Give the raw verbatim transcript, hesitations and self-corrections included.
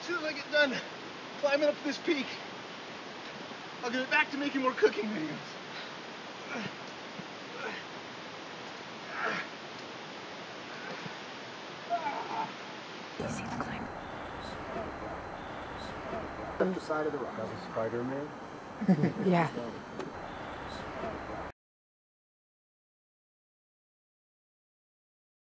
As soon as I get done climbing up this peak, I'll get back to making more cooking videos. You see the climb? On the side of the rock. That was Spider-Man? Yeah.